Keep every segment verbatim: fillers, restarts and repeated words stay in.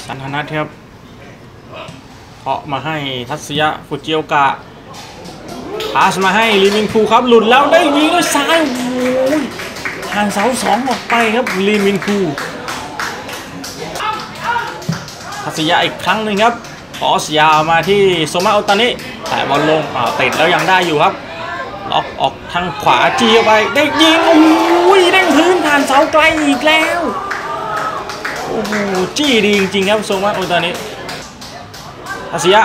สันทนัทครับเพาะมาให้ทัศยะฟุจิโอกะพาสมาให้ลีมินคูครับหลุดแล้วได้ยิงด้วยซ้ายโอ้ยห่างเสาสองออกไปครับลีมินคูทัศยะอีกครั้งหนึ่งครับขอยาวมาที่โซมาโอตานิแต่บอลลงติดแล้วยังได้อยู่ครับล็อกออกทางขวาจี้ไปได้ยิงโอ้ยเด้งพื้นผ่านเสาไกลอีกแล้วโอ้โหจี้ดีจริงๆครับโซมาโอตานิทัศยะ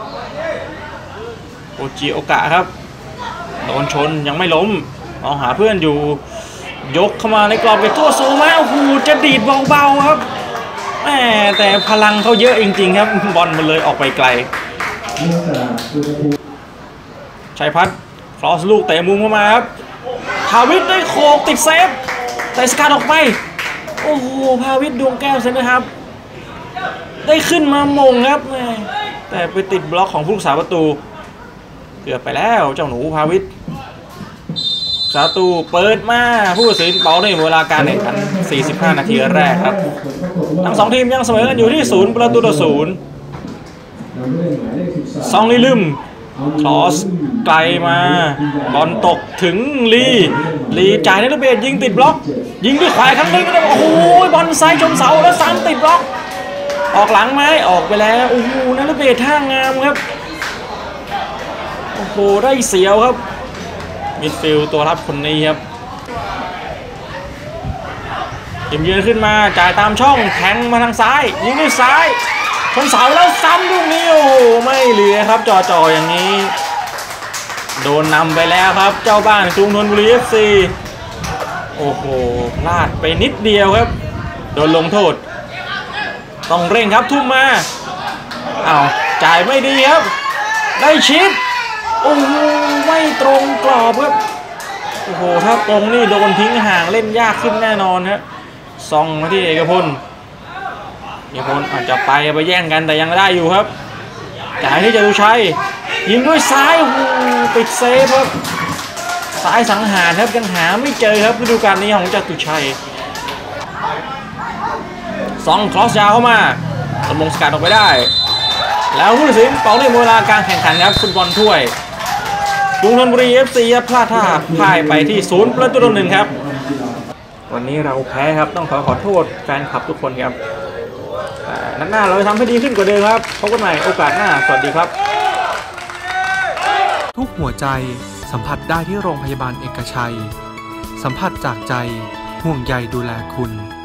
โอจิโอกะครับโดนชนยังไม่ล้มมองหาเพื่อนอยู่ยกเข้ามาในกรอบเขตโทษโซมาโอ้โหจะดีดเบาๆครับแหมแต่พลังเขาเยอะจริงๆครับบอลมันเลยออกไปไกลชัยพัฒน์ครอสลูกเตะมุมเข้ามาครับพาวิทได้โขกติดเซฟแต่สกัดออกไปโอ้โหพาวิทดวงแก้วเซนนะครับได้ขึ้นมามงครับแต่ไปติดบล็อกของผู้รักษาประตูเกือบไปแล้วเจ้าหนูพาวิทสาตูเปิดมาผู้ตัดสินเป่าในเวลาการแข่งขันสี่สิบห้านาทีแรกครับทั้งสองทีมยังเสมอกันอยู่ที่ศูนย์ประตูต่อศูนย์ซองลีลึมคลอสไกลมาบอลตกถึงลีลีจ่ายในลูกเบสยิงติดบล็อกยิงด้วยขวาครั้งนึงโอ้โหบอลซ้ายชนเสาแล้วซ้ำติดบล็อกออกหลังไหมออกไปแล้วโอ้โหนักลูกเบสท่างามครับโอ้โหได้เสียวครับมิดฟิลด์ตัวรับคนนี้ครับยิมยืนขึ้นมาจ่ายตามช่องแทงมาทางซ้ายยิงด้วยซ้ายชนเสาแล้วซ้ำลูกนี้โอ้ไม่เหลือครับจ่อๆอย่างนี้โดนนำไปแล้วครับเจ้าบ้านกรุงธนบุรี เอฟ ซี โอ้โหพลาดไปนิดเดียวครับโดนลงโทษต้องเร่งครับทุ่มมาอ้าวจ่ายไม่ดีครับได้ชิปโอ้โหไม่ตรงกรอบครับโอ้โหถ้าตรงนี่โดนทิ้งห่างเล่นยากขึ้นแน่นอนครับซองมาที่เอกพลเอกพลอาจจะไปไปแย่งกันแต่ยังได้อยู่ครับจ่ายที่จตุชัยยิงด้วยซ้ายโอ้โหปิดเซฟครับซ้ายสังหารครับยังหาไม่เจอครับฤดูกาลนี้ของจตุชัยซองครอสยาวเข้ามาตะมงสกัดออกไปได้แล้วผู้ตัดสินเป่าในเวลาการแข่งขันครับฟุตบอลถ้วยกรุงธนบุรี เอฟ ซี พลาดท่าพ่ายไปที่ศูนย์ประตูต่อหนึ่งครับวันนี้เราแพ้ครับต้องขอขอโทษแฟนคลับทุกคนครับนัดหน้าเราจะทำให้ดีขึ้นกว่าเดิมครับพบกันใหม่โอกาสหน้าสวัสดีครับทุกหัวใจสัมผัสได้ที่โรงพยาบาลเอกชัยสัมผัสจากใจห่วงใยดูแลคุณ